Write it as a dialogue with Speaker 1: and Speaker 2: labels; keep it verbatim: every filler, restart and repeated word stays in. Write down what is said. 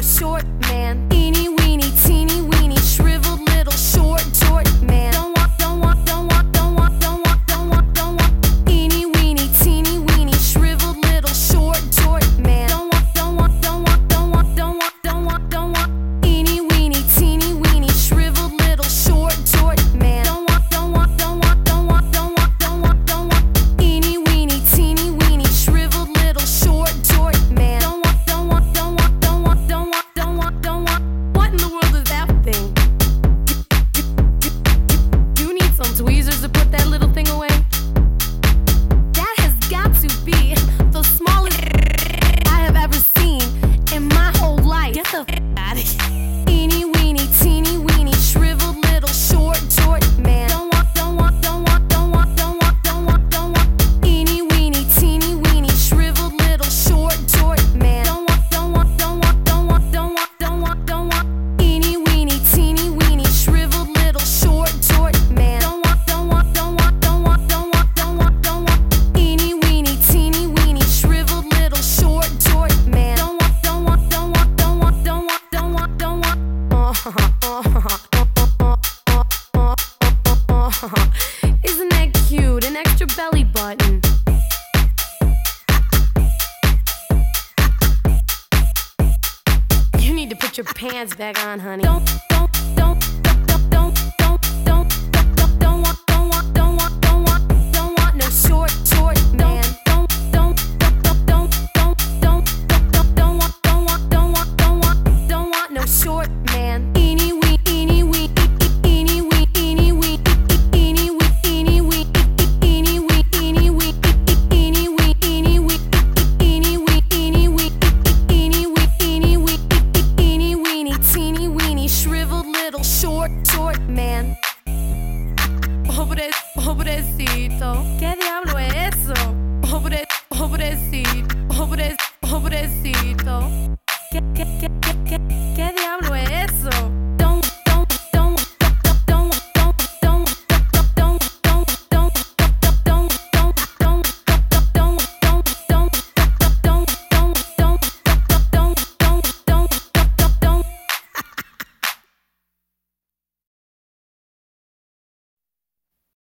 Speaker 1: short man. Eeny weeny, teeny weeny, shriveled little short, short man. Don't want, don't want, don't want, don't want, don't want, don't want, don't want. Eeny weeny, teeny weeny, shriveled little short, short man. Don't want, don't want, don't want, don't want, don't want, don't want, don't want. Eeny weeny, teeny weeny, shriveled little short, short man. Don't want, don't want, don't want, don't want, don't want, don't want, don't want. Eeny weeny, teeny weeny, shriveled little short, short man. Don't want, don't want, don't want, don't want, don't want, don't want, don't want. What in the world is that thing? You need some tweezers to put that little thing away? That has got to be the smallest I have ever seen in my whole life. Get the f out of here. Eeny weeny, teeny weeny, shriveled little short, short man. Don't want, don't want, don't want, don't want, don't want, don't want, don't want. Eeny weeny, teeny weeny, shriveled little short, short man. Don't want, don't want, don't want, don't want, don't want, don't want, don't want. Eeny weeny, teeny weeny, shriveled little short, short man. Don't want, don't want, don't want, don't want, don't want, don't want, don't want. Eeny weeny, teeny weeny, shriveled little short, short man. Don't want, don't want, don't want, don't want, don't want, don't want, don't want. Isn't that cute? An extra belly button. You need to put your pants back on, honey. Don't, don't, don't, don't, don't, don't, don't, don't, don't want, don't want, don't want, don't want, don't want no short, short man. Don't, don't, don't, don't, don't, don't, don't, don't want, don't want, don't want, don't want, don't want no short man. Eeny wee, eeny wee, eeny wee, eeny wee, eeny wee, eeny wee, eeny wee, eeny wee, eeny wee, eeny wee, eeny wee, eeny wee, eeny wee, eeny wee, eeny weeny, teeny weeny, shriveled little short, short man. Pobre, pobrecito. ¿Qué diablo es eso? Pobre, pobrecito. Pobre, pobrecito. ¿Qué, qué, qué, qué, qué?